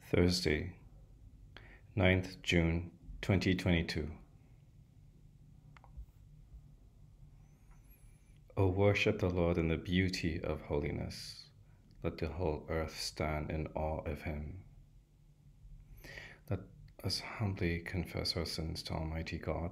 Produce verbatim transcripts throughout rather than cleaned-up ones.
Thursday, ninth June twenty twenty-two. O worship the Lord in the beauty of holiness. Let the whole earth stand in awe of him. Let us humbly confess our sins to Almighty God.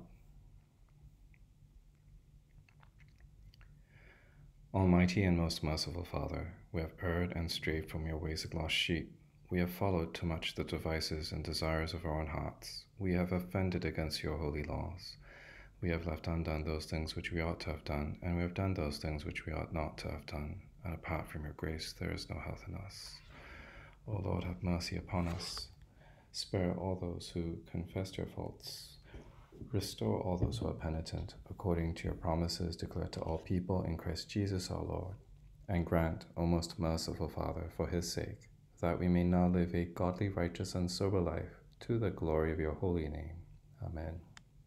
Almighty and most merciful Father, we have erred and strayed from your ways like lost sheep. We have followed too much the devices and desires of our own hearts. We have offended against your holy laws. We have left undone those things which we ought to have done, and we have done those things which we ought not to have done. And apart from your grace, there is no health in us. O Lord, have mercy upon us. Spare all those who confess their faults. Restore all those who are penitent, according to your promises declared to all people in Christ Jesus our Lord. And grant, O most merciful Father, for his sake, that we may now live a godly, righteous, and sober life, to the glory of your holy name. Amen.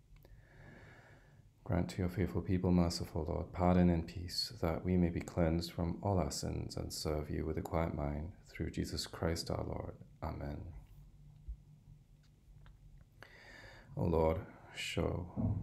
Grant to your faithful people, merciful Lord, pardon and peace, that we may be cleansed from all our sins and serve you with a quiet mind, through Jesus Christ our Lord. Amen. O Lord, show.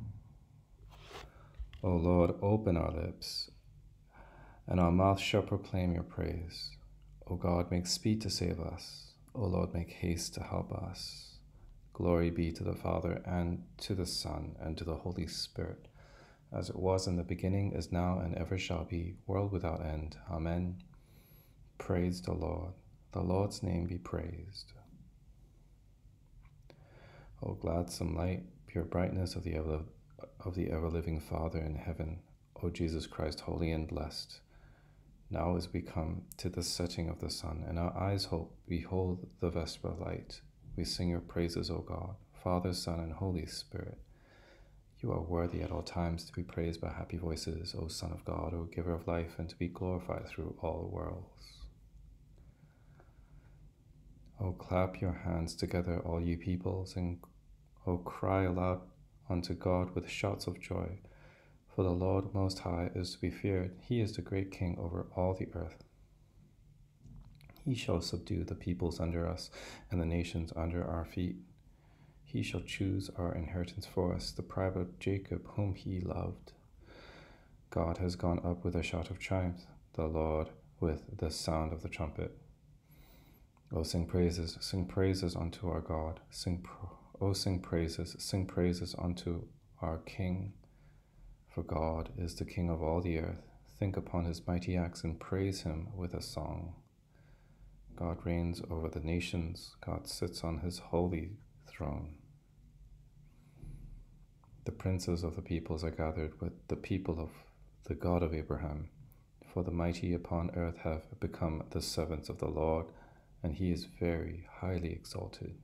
O Lord, open our lips, and our mouth shall proclaim your praise. O God, make speed to save us. O Lord, make haste to help us. Glory be to the Father, and to the Son, and to the Holy Spirit, as it was in the beginning, is now, and ever shall be, world without end. Amen. Praise the Lord. The Lord's name be praised. O gladsome light, pure brightness of the ever, of the ever-living Father in heaven, O Jesus Christ, holy and blessed, now as we come to the setting of the sun, and our eyes hope, behold the vesper light, we sing your praises, O God, Father, Son, and Holy Spirit. You are worthy at all times to be praised by happy voices, O Son of God, O Giver of life, and to be glorified through all worlds. O clap your hands together, all you peoples, and O cry aloud unto God with shouts of joy. For the Lord Most High is to be feared. He is the great King over all the earth. He shall subdue the peoples under us, and the nations under our feet. He shall choose our inheritance for us, the pride of Jacob, whom he loved. God has gone up with a shout of triumph, the Lord with the sound of the trumpet. O sing praises, sing praises unto our God. Sing, pro- O sing praises, sing praises unto our King. For God is the King of all the earth. Think upon his mighty acts and praise him with a song. God reigns over the nations. God sits on his holy throne. The princes of the peoples are gathered with the people of the God of Abraham. For the mighty upon earth have become the servants of the Lord, and he is very highly exalted.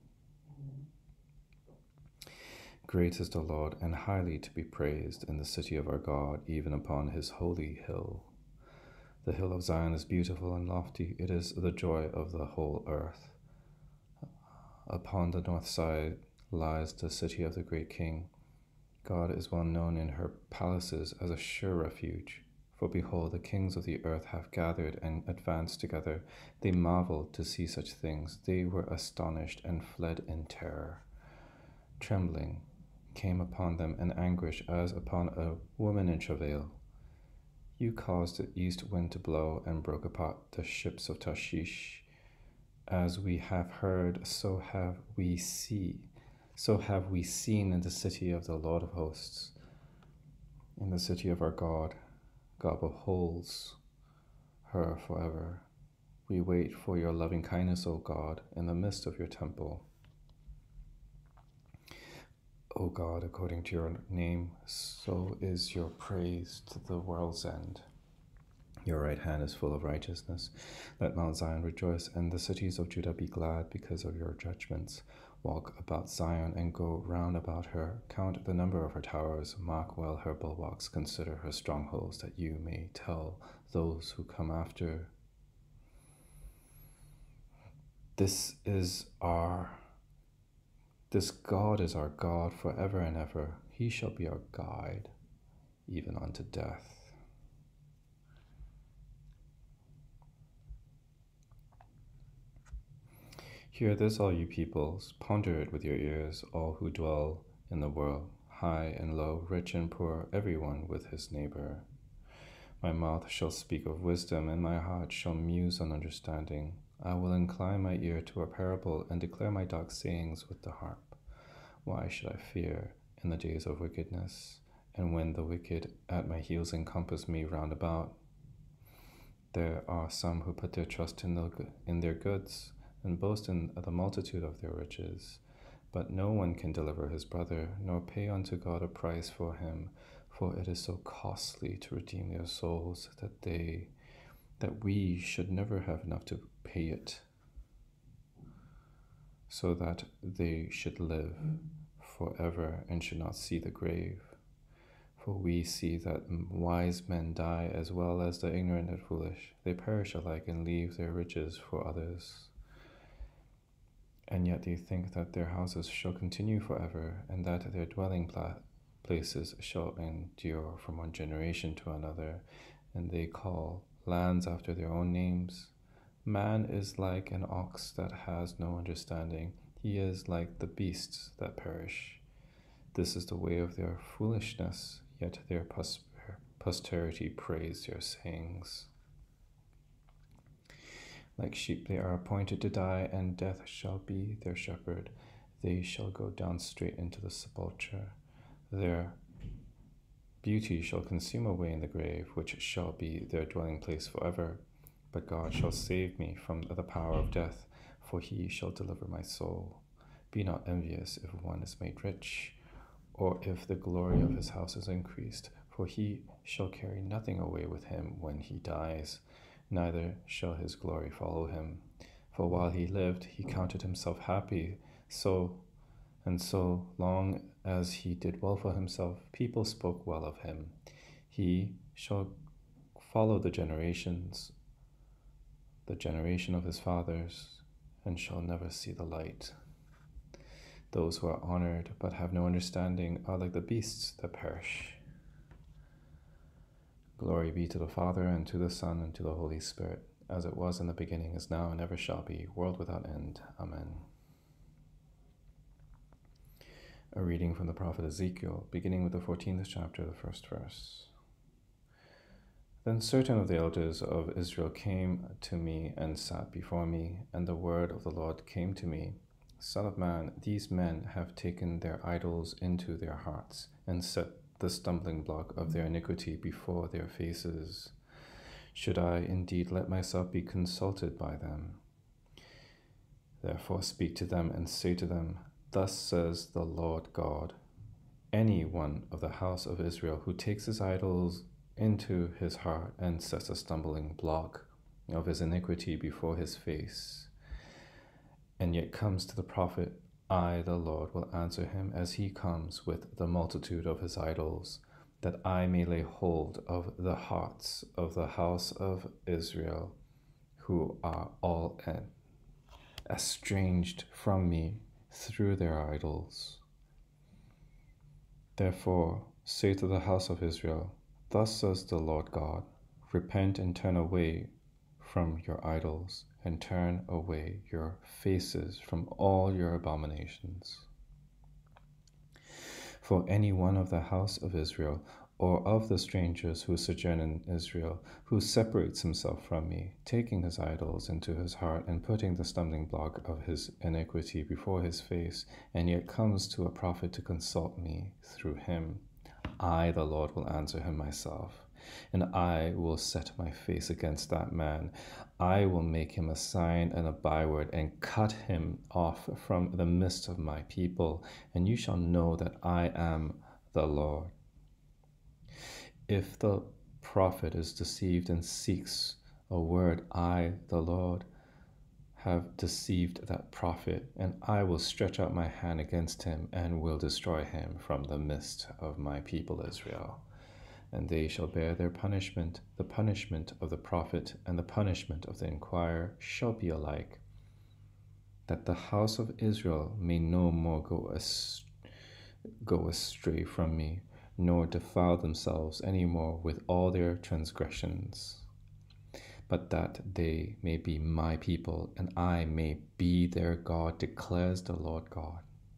Great is the Lord, and highly to be praised in the city of our God, even upon his holy hill. The hill of Zion is beautiful and lofty. It is the joy of the whole earth. Upon the north side lies the city of the great King. God is well known in her palaces as a sure refuge. For behold, the kings of the earth have gathered and advanced together. They marveled to see such things. They were astonished and fled in terror. Trembling came upon them, and anguish as upon a woman in travail. You caused the east wind to blow, and broke apart the ships of Tarshish. As we have heard, so have we see, so have we seen in the city of the Lord of hosts, in the city of our God. God beholds her forever. We wait for your loving kindness, O God, in the midst of your temple. O God, according to your name, so is your praise to the world's end. Your right hand is full of righteousness. Let Mount Zion rejoice, and the cities of Judah be glad because of your judgments. Walk about Zion and go round about her. Count the number of her towers. Mark well her bulwarks. Consider her strongholds, that you may tell those who come after. This is our This God is our God forever and ever. He shall be our guide, even unto death. Hear this, all you peoples, ponder it with your ears, all who dwell in the world, high and low, rich and poor, everyone with his neighbor. My mouth shall speak of wisdom, and my heart shall muse on understanding. I will incline my ear to a parable, and declare my dark sayings with the harp. Why should I fear in the days of wickedness, and when the wicked at my heels encompass me round about? There are some who put their trust in, the, in their goods, and boast in the multitude of their riches. But no one can deliver his brother, nor pay unto God a price for him, for it is so costly to redeem their souls that they that we should never have enough to pay it, so that they should live forever and should not see the grave. For we see that wise men die as well as the ignorant and foolish. They perish alike and leave their riches for others. And yet they think that their houses shall continue forever, and that their dwelling pla- places shall endure from one generation to another, and they call lands after their own names. Man is like an ox that has no understanding. He is like the beasts that perish. This is the way of their foolishness, yet their posterity praise their sayings. Like sheep they are appointed to die, and death shall be their shepherd. They shall go down straight into the sepulchre. Their beauty shall consume away in the grave, which shall be their dwelling place forever. But God shall save me from the power of death, for he shall deliver my soul. Be not envious if one is made rich, or if the glory of his house is increased, for he shall carry nothing away with him when he dies, neither shall his glory follow him. For while he lived, he counted himself happy, so and so long as he did well for himself, people spoke well of him. He shall follow the generations, the generation of his fathers, and shall never see the light. Those who are honored but have no understanding are like the beasts that perish. Glory be to the Father, and to the Son, and to the Holy Spirit, as it was in the beginning, is now, and ever shall be, world without end. Amen. A reading from the prophet Ezekiel, beginning with the fourteenth chapter, the first verse. Then certain of the elders of Israel came to me and sat before me, and the word of the Lord came to me. Son of man, these men have taken their idols into their hearts, and set the stumbling block of their iniquity before their faces. Should I indeed let myself be consulted by them? Therefore speak to them and say to them, Thus says the Lord God, any one of the house of Israel who takes his idols into his heart and sets a stumbling block of his iniquity before his face, and yet comes to the prophet, I, the Lord, will answer him as he comes with the multitude of his idols, that I may lay hold of the hearts of the house of Israel, who are all estranged from me through their idols. Therefore say to the house of Israel, Thus says the Lord God, repent and turn away from your idols, and turn away your faces from all your abominations. For any one of the house of Israel, or of the strangers who sojourn in Israel, who separates himself from me, taking his idols into his heart, and putting the stumbling block of his iniquity before his face, and yet comes to a prophet to consult me through him, I, the Lord, will answer him myself, and I will set my face against that man. I will make him a sign and a byword, and cut him off from the midst of my people, and you shall know that I am the Lord. If the prophet is deceived and seeks a word, I, the Lord, have deceived that prophet, and I will stretch out my hand against him, and will destroy him from the midst of my people Israel. And they shall bear their punishment. The punishment of the prophet and the punishment of the inquirer shall be alike, that the house of Israel may no more go, ast- go astray from me, nor defile themselves any more with all their transgressions. but that they may be my people, and I may be their God, declares the Lord God.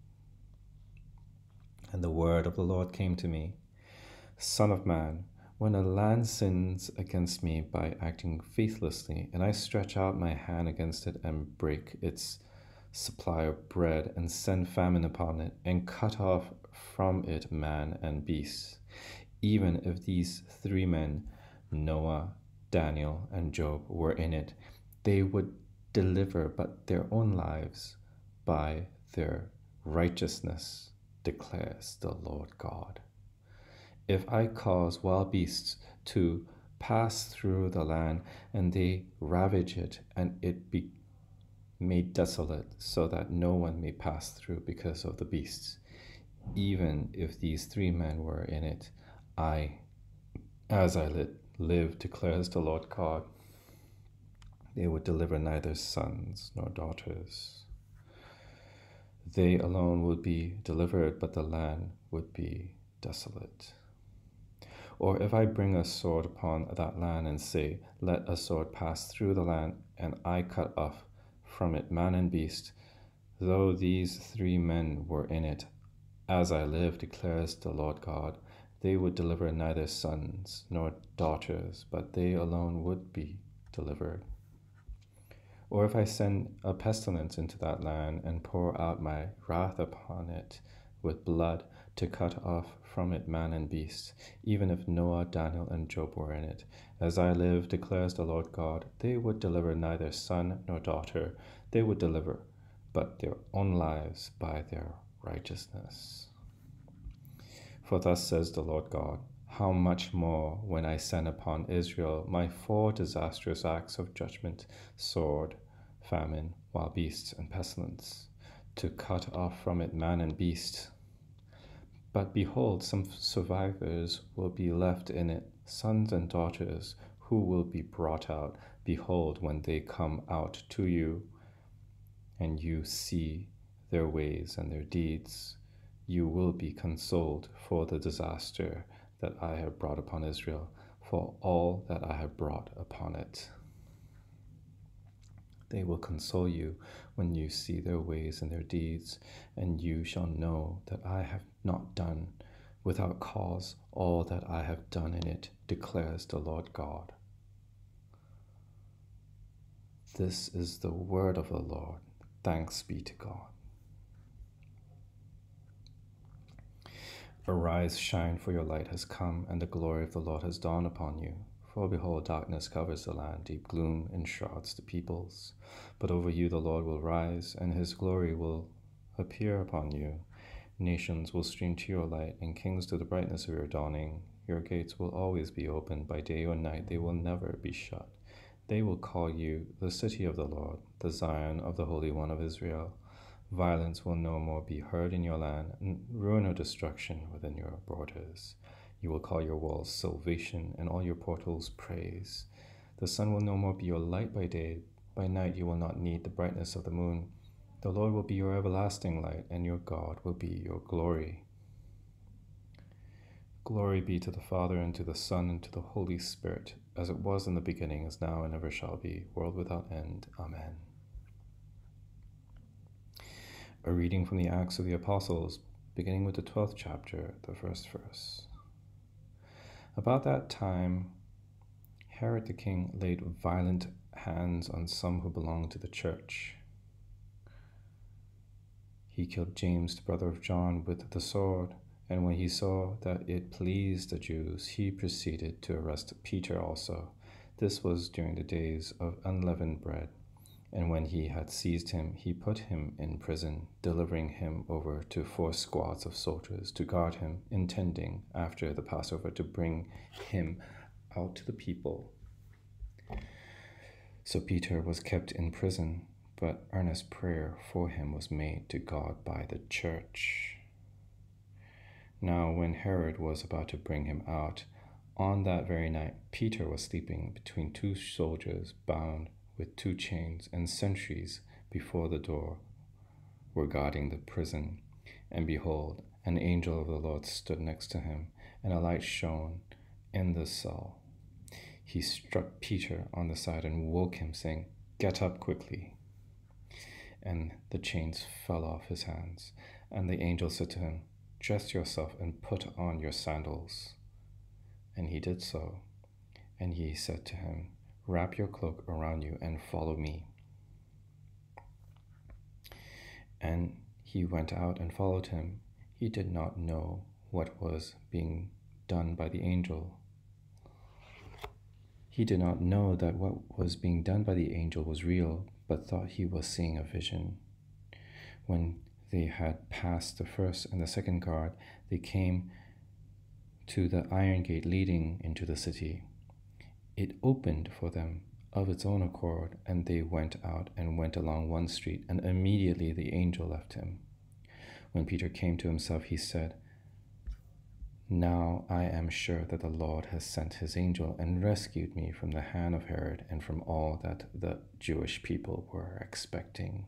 And the word of the Lord came to me, Son of man, when a land sins against me by acting faithlessly, and I stretch out my hand against it and break its supply of bread, and send famine upon it, and cut off from it man and beast, even if these three men, Noah, Daniel, and Job, were in it, they would deliver but their own lives by their righteousness, declares the Lord God. If I cause wild beasts to pass through the land, and they ravage it, and it be made desolate, so that no one may pass through because of the beasts, even if these three men were in it, I, as I live, declares the Lord God, they would deliver neither sons nor daughters. They alone would be delivered, but the land would be desolate. Or if I bring a sword upon that land and say, let a sword pass through the land, and I cut off from it man and beast, though these three men were in it, as I live, declares the Lord God, they would deliver neither sons nor daughters, but they alone would be delivered. Or if I send a pestilence into that land and pour out my wrath upon it with blood, to cut off from it man and beast, even if Noah, Daniel, and Job were in it, as I live, declares the Lord God, they would deliver neither son nor daughter, they would deliver but their own lives by their righteousness. For thus says the Lord God, how much more when I send upon Israel my four disastrous acts of judgment, sword, famine, wild beasts, and pestilence, to cut off from it man and beast. But behold, some survivors will be left in it, sons and daughters, who will be brought out. Behold, when they come out to you, and you see their ways and their deeds, you will be consoled for the disaster that I have brought upon Israel, for all that I have brought upon it. They will console you when you see their ways and their deeds, and you shall know that I have not done without cause all that I have done in it, declares the Lord God. This is the word of the Lord. Thanks be to God. Arise, shine, for your light has come, and the glory of the Lord has dawned upon you. For behold, darkness covers the land, deep gloom enshrouds the peoples. But over you the Lord will rise, and his glory will appear upon you. Nations will stream to your light, and kings to the brightness of your dawning. Your gates will always be open, by day or night they will never be shut. They will call you the city of the Lord, the Zion of the Holy One of Israel. Violence will no more be heard in your land, and ruin or destruction within your borders. You will call your walls salvation, and all your portals praise. The sun will no more be your light by day. By night you will not need the brightness of the moon. The Lord will be your everlasting light, and your God will be your glory. Glory be to the Father, and to the Son, and to the Holy Spirit, as it was in the beginning, is now, and ever shall be, world without end. Amen. A reading from the Acts of the Apostles, beginning with the twelfth chapter, the first verse. About that time, Herod the king laid violent hands on some who belonged to the church. He killed James, the brother of John, with the sword, and when he saw that it pleased the Jews, he proceeded to arrest Peter also. This was during the days of unleavened bread. And when he had seized him, he put him in prison, delivering him over to four squads of soldiers to guard him, intending, after the Passover, to bring him out to the people. So Peter was kept in prison, but earnest prayer for him was made to God by the church. Now when Herod was about to bring him out, on that very night Peter was sleeping between two soldiers, bound with two chains, and sentries before the door were guarding the prison. And behold, an angel of the Lord stood next to him, and a light shone in the cell. he struck Peter on the side and woke him, saying, "Get up quickly." And the chains fell off his hands. And the angel said to him, "Dress yourself and put on your sandals." And he did so. And he said to him, "Wrap your cloak around you and follow me." And he went out and followed him. He did not know what was being done by the angel. He did not know that what was being done by the angel was real, but thought he was seeing a vision. When they had passed the first and the second guard, they came to the iron gate leading into the city. It opened for them of its own accord, and they went out and went along one street, and immediately the angel left him. When Peter came to himself, he said, "Now I am sure that the Lord has sent his angel and rescued me from the hand of Herod and from all that the Jewish people were expecting."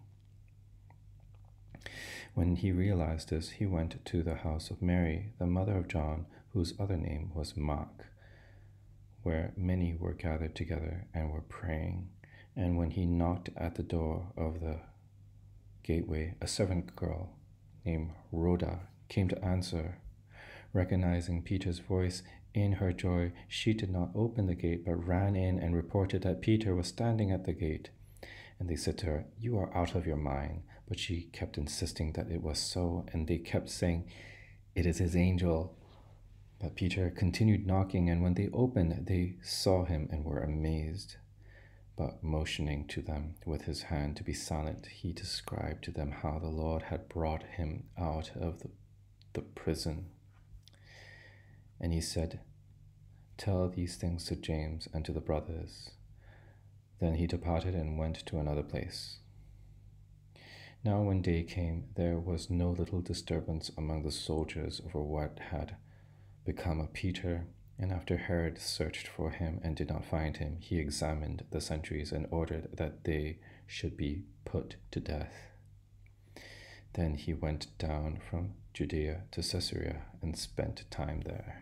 When he realized this, he went to the house of Mary, the mother of John, whose other name was Mark, where many were gathered together and were praying. And when he knocked at the door of the gateway, a servant girl named Rhoda came to answer. Recognizing Peter's voice, in her joy, she did not open the gate, but ran in and reported that Peter was standing at the gate. And they said to her, "You are out of your mind." But she kept insisting that it was so, and they kept saying, "It is his angel." But Peter continued knocking, and when they opened, they saw him and were amazed. But motioning to them with his hand to be silent, he described to them how the Lord had brought him out of the, the prison. And he said, "Tell these things to James and to the brothers." Then he departed and went to another place. Now when day came, there was no little disturbance among the soldiers over what had become of Peter. And after Herod searched for him and did not find him, he examined the sentries and ordered that they should be put to death. Then he went down from Judea to Caesarea and spent time there.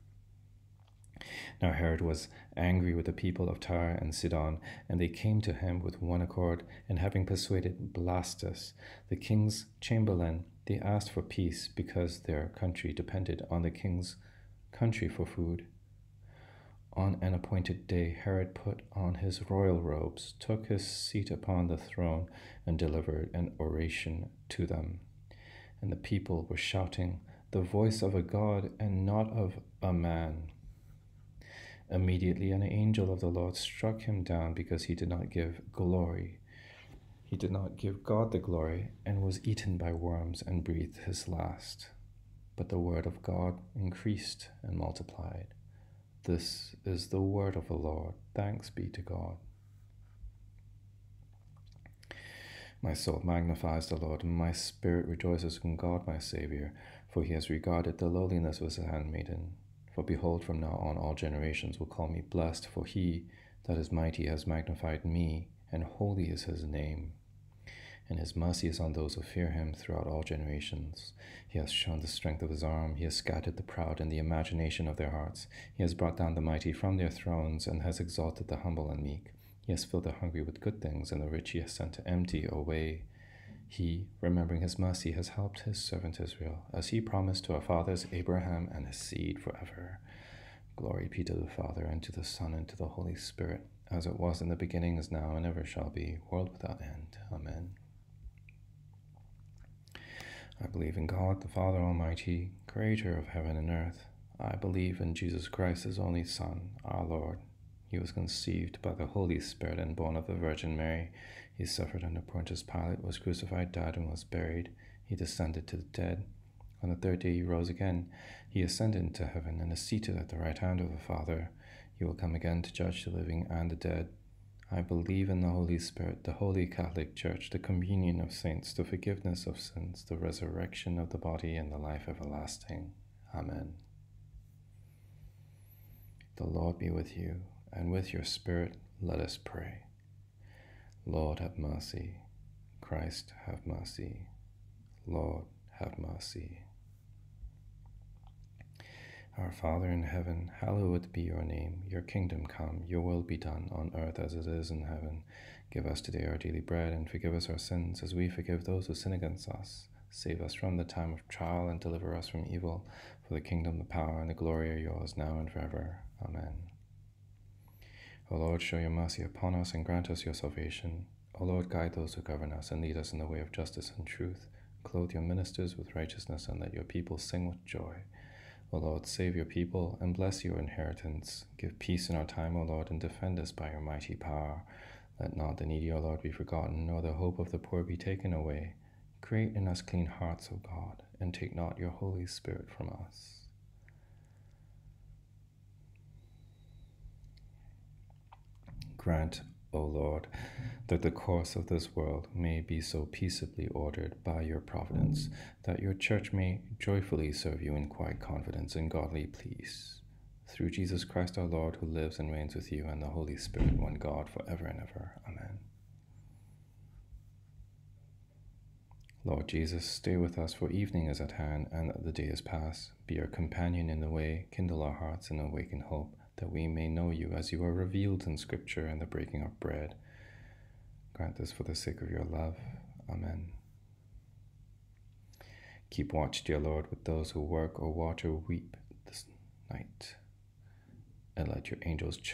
Now Herod was angry with the people of Tyre and Sidon, and they came to him with one accord, and having persuaded Blastus, the king's chamberlain, they asked for peace, because their country depended on the king's country for food. On an appointed day, Herod put on his royal robes, took his seat upon the throne, and delivered an oration to them. And the people were shouting, "The voice of a God and not of a man." Immediately an angel of the Lord struck him down, because he did not give glory. He did not give God the glory, and was eaten by worms and breathed his last. But the word of God increased and multiplied. This is the word of the Lord. Thanks be to God. My soul magnifies the Lord, and my spirit rejoices in God my Saviour, for he has regarded the lowliness of his handmaiden. For behold, from now on all generations will call me blessed, for he that is mighty has magnified me, and holy is his name. And his mercy is on those who fear him throughout all generations. He has shown the strength of his arm. He has scattered the proud in the imagination of their hearts. He has brought down the mighty from their thrones, and has exalted the humble and meek. He has filled the hungry with good things, and the rich he has sent empty away. He, remembering his mercy, has helped his servant Israel, as he promised to our fathers Abraham and his seed forever. Glory be to the Father, and to the Son, and to the Holy Spirit, as it was in the beginning, is now, and ever shall be, world without end. Amen. I believe in God, the Father Almighty, creator of heaven and earth. I believe in Jesus Christ, his only Son, our Lord. He was conceived by the Holy Spirit and born of the Virgin Mary. He suffered under Pontius Pilate, was crucified, died, and was buried. He descended to the dead. On the third day he rose again. He ascended into heaven and is seated at the right hand of the Father. He will come again to judge the living and the dead. I believe in the Holy Spirit, the Holy Catholic Church, the communion of saints, the forgiveness of sins, the resurrection of the body, and the life everlasting. Amen. The Lord be with you, and with your spirit let us pray. Lord, have mercy. Christ, have mercy. Lord, have mercy. Our Father in heaven, hallowed be your name. Your kingdom come, your will be done on earth as it is in heaven. Give us today our daily bread, and forgive us our sins as we forgive those who sin against us. Save us from the time of trial and deliver us from evil. For the kingdom, the power, and the glory are yours now and forever. Amen. O Lord, show your mercy upon us and grant us your salvation. O Lord, guide those who govern us and lead us in the way of justice and truth. Clothe your ministers with righteousness and let your people sing with joy. O Lord, save your people and bless your inheritance. Give peace in our time, O Lord, and defend us by your mighty power. Let not the needy, O Lord, be forgotten, nor the hope of the poor be taken away. Create in us clean hearts, O God, and take not your Holy Spirit from us. Grant, O Lord, that the course of this world may be so peaceably ordered by your providence, that your church may joyfully serve you in quiet confidence and godly peace. Through Jesus Christ our Lord, who lives and reigns with you and the Holy Spirit, one God, forever and ever. Amen. Lord Jesus, stay with us, for evening is at hand, and the day is past. Be our companion in the way, kindle our hearts, and awaken hope, that we may know you as you are revealed in Scripture and the breaking of bread. Grant this for the sake of your love. Amen. Keep watch, dear Lord, with those who work or watch or weep this night, and let your angels ch-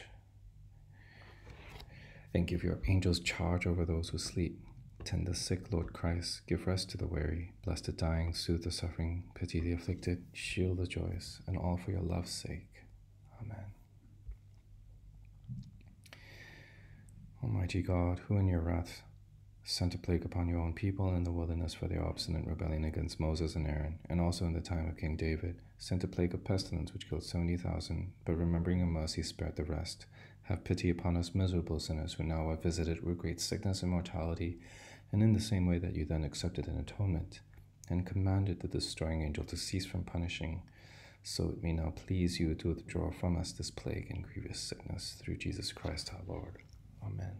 and give your angels charge over those who sleep. Tend the sick, Lord Christ. Give rest to the weary. Bless the dying. Soothe the suffering. Pity the afflicted. Shield the joyous. And all for your love's sake. Amen. Almighty God, who in your wrath sent a plague upon your own people in the wilderness for their obstinate rebellion against Moses and Aaron, and also in the time of King David, sent a plague of pestilence which killed seventy thousand, but remembering your mercy spared the rest. Have pity upon us miserable sinners who now are visited with great sickness and mortality, and in the same way that you then accepted an atonement, and commanded the destroying angel to cease from punishing, so it may now please you to withdraw from us this plague and grievous sickness, through Jesus Christ our Lord. Amen.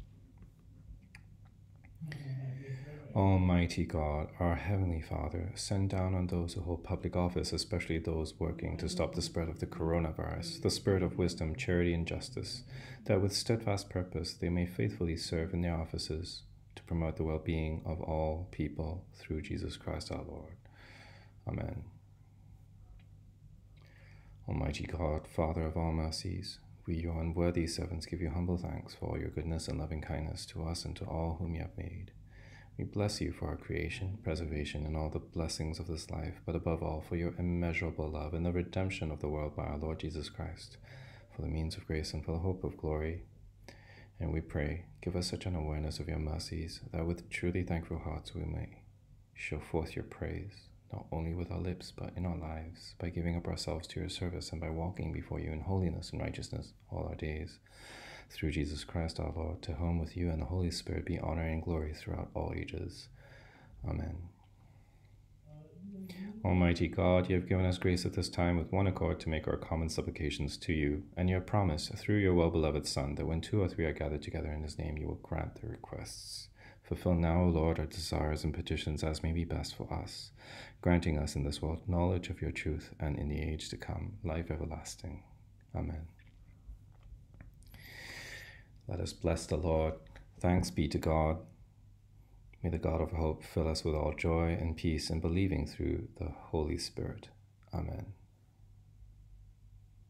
Almighty God, our Heavenly Father, send down on those who hold public office, especially those working to stop the spread of the coronavirus, the spirit of wisdom, charity, and justice, that with steadfast purpose they may faithfully serve in their offices to promote the well-being of all people through Jesus Christ our Lord. Amen. Almighty God, Father of all mercies, we, your unworthy servants, give you humble thanks for all your goodness and loving kindness to us and to all whom you have made. We bless you for our creation, preservation, and all the blessings of this life, but above all for your immeasurable love and the redemption of the world by our Lord Jesus Christ, for the means of grace and for the hope of glory. And we pray, give us such an awareness of your mercies, that with truly thankful hearts we may show forth your praise, not only with our lips, but in our lives, by giving up ourselves to your service and by walking before you in holiness and righteousness all our days. Through Jesus Christ our Lord, to whom with you and the Holy Spirit be honor and glory throughout all ages. Amen. Almighty God, you have given us grace at this time with one accord to make our common supplications to you, and you have promised, through your well-beloved Son, that when two or three are gathered together in his name, you will grant their requests. Fulfill now, O Lord, our desires and petitions as may be best for us, granting us in this world knowledge of your truth, and in the age to come, life everlasting. Amen. Let us bless the Lord. Thanks be to God. May the God of hope fill us with all joy and peace in believing through the Holy Spirit. Amen.